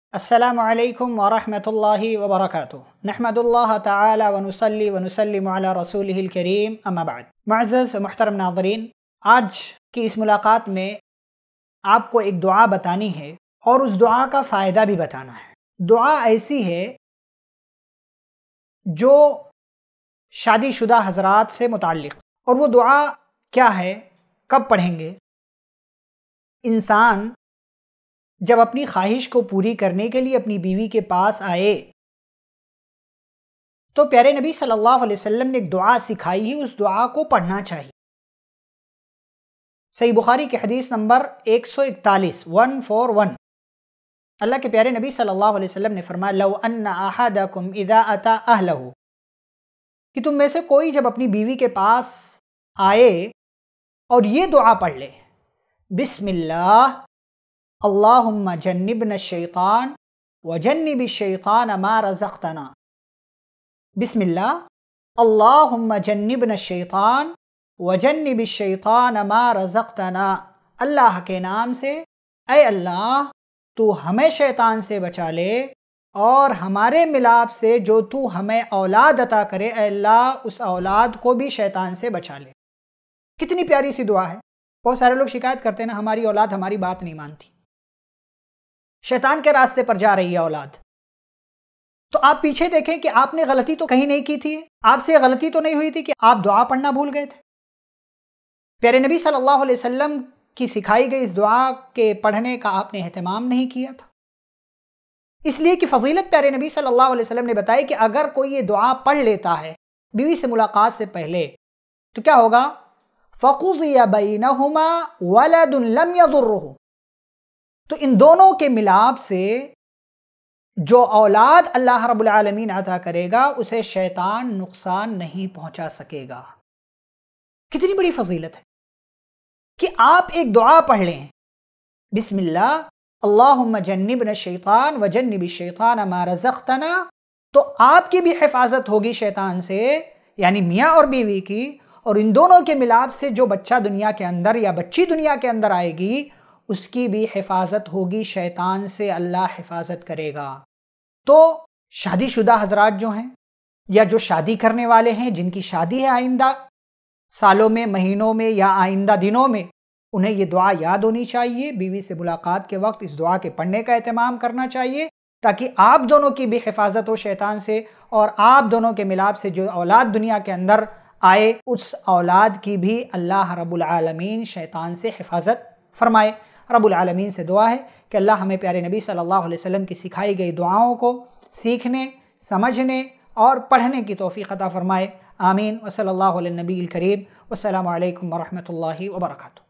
السلام علیکم ورحمۃ اللہ وبرکاتہ۔ نحمد اللہ تعالی ونصلی ونسلم علی رسولہ الکریم، اما بعد۔ معزز و محترم ناظرین، آج کی اس ملاقات میں آپ کو ایک دعا بتانی ہے اور اس دعا کا فائدہ بھی بتانا ہے۔ دعا ایسی ہے جو شادی شدہ حضرات سے متعلق، اور وہ دعا کیا ہے، کب پڑھیں گے؟ انسان جب اپنی خواہش کو پوری کرنے کے لیے اپنی بیوی کے پاس آئے تو پیارے نبی صلی اللہ علیہ وسلم نے ایک دعا سکھائی ہے، اس دعا کو پڑھنا چاہیے۔ صحیح بخاری کی حدیث نمبر 141 اللہ کے پیارے نبی صلی اللہ علیہ وسلم نے فرمایا، لو ان احدکم اذا اتی اہلہ، کہ تم میں سے کوئی جب اپنی بیوی کے پاس آئے اور یہ دعا پڑھ لے، بسم اللہ اللہم جنبنا الشیطان وجنب الشیطان ما رزقتنا، بسم اللہ اللہم جنبنا الشیطان وجنب الشیطان ما رزقتنا، اللہ کے نام سے، اے اللہ تو ہمیں شیطان سے بچا لے اور ہمارے ملاپ سے جو تو ہمیں اولاد عطا کرے، اے اللہ اس اولاد کو بھی شیطان سے بچا لے۔ کتنی پیاری سی دعا ہے۔ بہت سارے لوگ شکایت کرتے ہیں نا، ہماری اولاد ہماری بات نہیں مانتی، شیطان کے راستے پر جا رہی ہے اولاد۔ تو آپ پیچھے دیکھیں کہ آپ نے غلطی تو کہیں نہیں کی تھی، آپ سے غلطی تو نہیں ہوئی تھی کہ آپ دعا پڑھنا بھول گئے تھے۔ پیارے نبی صلی اللہ علیہ وسلم کی سکھائی گئی اس دعا کے پڑھنے کا آپ نے اہتمام نہیں کیا تھا، اس لیے کہ فضیلت پیارے نبی صلی اللہ علیہ وسلم نے بتائی کہ اگر کوئی یہ دعا پڑھ لیتا ہے بیوی سے ملاقات سے پہلے تو کیا ہوگا؟ فَقُضِيَ بَيْنَهُمَا وَلَدٌ لَمْ يَضُرُّهُ، تو ان دونوں کے ملاپ سے جو اولاد اللہ رب العالمین عطا کرے گا اسے شیطان نقصان نہیں پہنچا سکے گا۔ کتنی بڑی فضیلت ہے کہ آپ ایک دعا پڑھ لیں، بسم اللہ اللہم جنبنا الشیطان وجنب الشیطان ما رزقتنا، تو آپ کی بھی حفاظت ہوگی شیطان سے، یعنی میاں اور بیوی کی، اور ان دونوں کے ملاپ سے جو بچہ دنیا کے اندر یا بچی دنیا کے اندر آئے گی اس کی بھی حفاظت ہوگی، شیطان سے اللہ حفاظت کرے گا۔ تو شادی شدہ حضرات جو ہیں یا جو شادی کرنے والے ہیں، جن کی شادی ہے آئندہ سالوں میں، مہینوں میں یا آئندہ دنوں میں، انہیں یہ دعا یاد ہونی چاہیے، بیوی سے ملاقات کے وقت اس دعا کے پڑھنے کا اہتمام کرنا چاہیے تاکہ آپ دونوں کی بھی حفاظت ہو شیطان سے، اور آپ دونوں کے ملاپ سے جو اولاد دنیا کے اندر آئے اس اولاد کی بھی اللہ رب العالمین شیطان سے حفاظت فرمائے۔ رب العالمین سے دعا ہے کہ اللہ ہمیں پیارے نبی صلی اللہ علیہ وسلم کی سکھائی گئی دعاؤں کو سیکھنے، سمجھنے اور پڑھنے کی توفیق عطا فرمائے۔ آمین۔ وصلی اللہ علی النبی الکریم۔ والسلام علیکم ورحمۃ اللہ وبرکاتہ۔